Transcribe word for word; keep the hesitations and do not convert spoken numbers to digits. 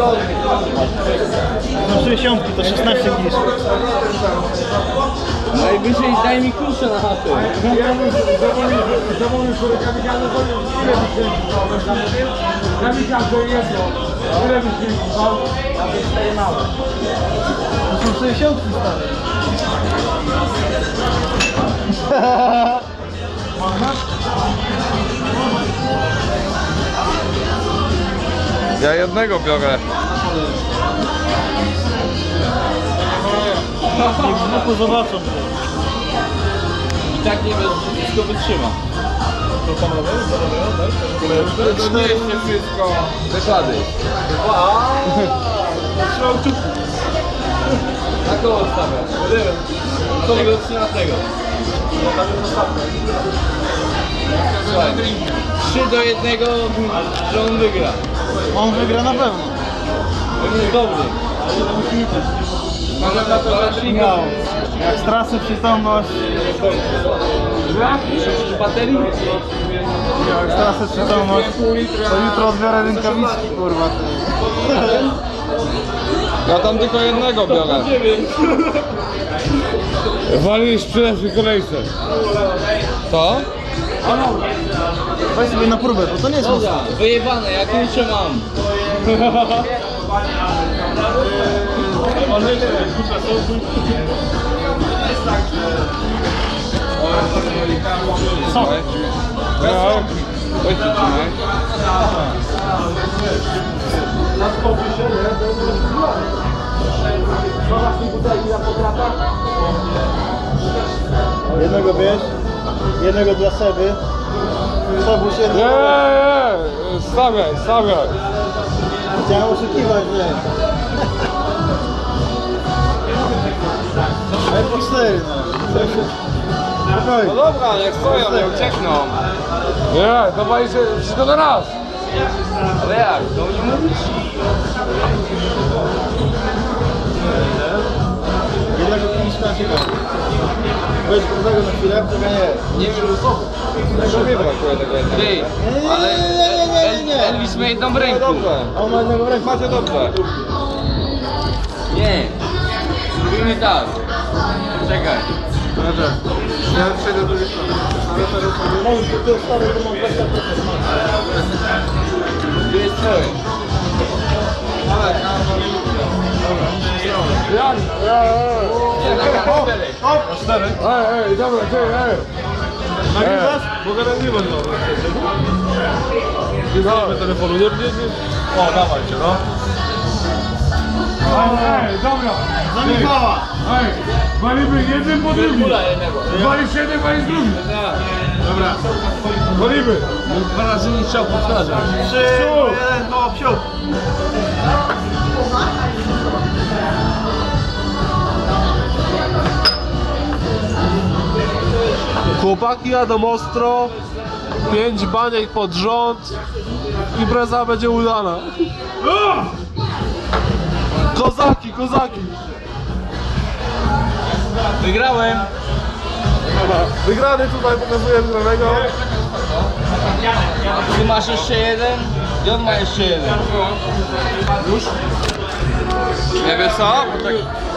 No sześćdziesiątki to szesnaście niż. Najwyżej daj mi klucze na chatę. Ja zamówił sobie kapitana, to ile byś kręcił? Zamykam, że jedno. Ile byś kręcił? Ja bym cztery małe. To są sześćdziesiątki stare. Ja jednego biorę. Niech z boku zobaczą. I tak nie wiem, wszystko wytrzyma. To nie jest nie wszystko. Zakłady. Na koło stawiasz? Co tego trzynastego? Słuchaj, trzy do jednego, że on wygra. On wygra na pewno. On jest dobry. Mamy na to Miał. Jak stracę przytomność. z baterii? Jak stracę przytomność, to jutro odbiorę rękawiczki, kurwa. Ja tam tylko jednego biorę. Walisz w pierwszej kolejce. Co? Weź sobie na próbę, bo to nie jest mocno. Dobra, wyjebane, ja klucze mam. Co? No. Weź to trzymaj. Jednego bierz, jednego dla Seby. Sebuś Nie, jednego. nie, stawiaj, stawiaj. Chciałem oszukiwać, nie. Ale po cztery, no. Spokojnie. No dobra, jak stoją, nie uciekną. Nie, dawaj się wszystko na raz. Ale jak? To nie mówisz? Jednego kieliszka na ciebie. Weź grubego na chwilę, czekaj nie. Nie wiem, co. Tego nie brakuje tego jednego. Ty, ale Nie, nie, nie, nie, nie. Elvis ma jedną w No ręku. dobrze. A on ma jednego w ręku. Macie dobrze. Nie. Zrobimy tak. Czekaj. Dobrze. Ja przejdę do drugiej strony. Możesz do tyłu stary, to mam dwadzieścia procent. Tu jest twoje. Ja, ja, ja. Jedna karta cztery. Hop, cztery. Ej, ej, dobra, ty, ej. Nagrywasz? Mogę nagrywać, no. Nie znamy telefonu, nie, nie, nie. O, dawajcie, no. Ej, dobra. Za Michała. Ej, walimy jeden po drugim. Kula jednego. Walisz jeden, walisz drugi. Dobra. Walimy. Dwa razy nie trzeba powtarzać. Trzy, jeden, no, psiu. Chłopaki jadą ostro. Pięć baniek pod rząd. Impreza będzie udana. Kozaki, kozaki. Wygrałem. Wygrany tutaj pokazuje wygranego. Ty masz jeszcze jeden i on ma jeszcze jeden. Nie wiesz co? Bo tak